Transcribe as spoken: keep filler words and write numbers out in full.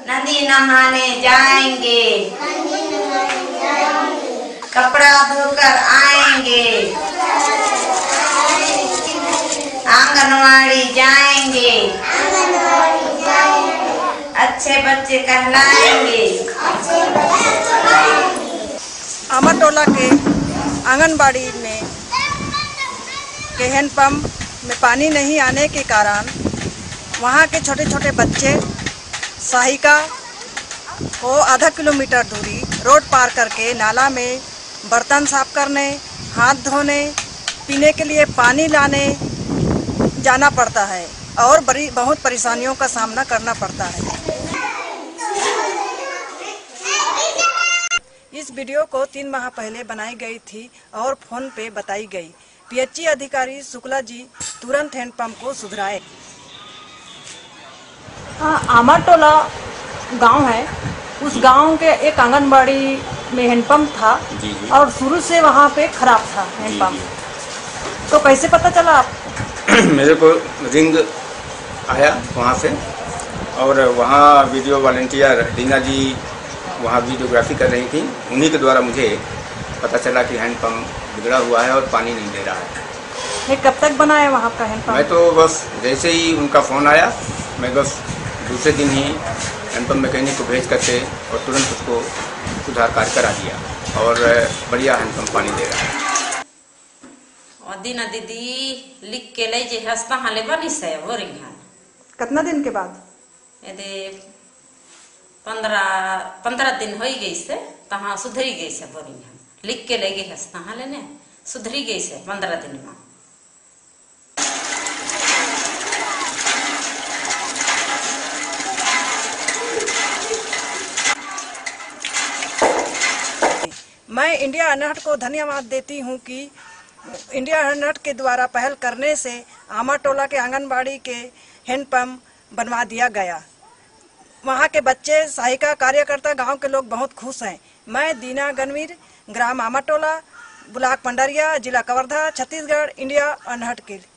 नदी नहाने जाएंगे, कपड़ा धोकर आएंगे, आंगनवाड़ी जाएंगे, अच्छे बच्चे कहलाएंगे। आमाटोला के आंगनबाड़ी में के हैंडपंप में पानी नहीं आने के कारण वहाँ के छोटे छोटे बच्चे सहायिका को आधा किलोमीटर दूरी रोड पार करके नाला में बर्तन साफ करने, हाथ धोने, पीने के लिए पानी लाने जाना पड़ता है और बड़ी बहुत परेशानियों का सामना करना पड़ता है। इस वीडियो को तीन माह पहले बनाई गई थी और फोन पे बताई गई। पीएचई अधिकारी शुक्ला जी तुरंत हैंडपंप को सुधराए। आमाटोला गांव है, उस गांव के एक आंगनबाड़ी में हैंडपंप था जी जी। और शुरू से वहां पे खराब था हैंडपंप। तो कैसे पता चला आप? मेरे को रिंग आया वहाँ से और वहाँ वीडियो वॉलंटियर दीना जी वहाँ वीडियोग्राफी कर रही थी, उन्हीं के द्वारा मुझे पता चला कि हैंडपंप बिगड़ा हुआ है और पानी नहीं दे रहा है। ये कब तक बना है वहाँ का हैंडपंप? मैं तो बस जैसे ही उनका फ़ोन आया मैं बस दूसरे दिन ही हैंडपंप मैकेनिक को भेज करके और तुरंत उसको सुधार कार्य करा दिया और बढ़िया हैंडपंप पानी दे रहा है। दीना दीदी लिख के ले जे हस्ता हाले बनी से बोरिंग है। कितना दिन के बाद? यदि पंद्रह पंद्रह दिन हो गई से तहाँ सुधरी गई से बोरिंग है। लिख के ले गई हस्ता हाले ने सुधरी गई से पंद्रह दिन में। मैं इंडिया अनहट को धन्यवाद देती हूँ कि इंडिया अनहट के द्वारा पहल करने से आमाटोला के आंगनबाड़ी के हैंडपंप बनवा दिया गया। वहाँ के बच्चे, सहायिका, कार्यकर्ता, गांव के लोग बहुत खुश हैं। मैं दीना गणवीर, ग्राम आमाटोला, ब्लॉक पंडरिया, जिला कवर्धा, छत्तीसगढ़, इंडिया अनहट के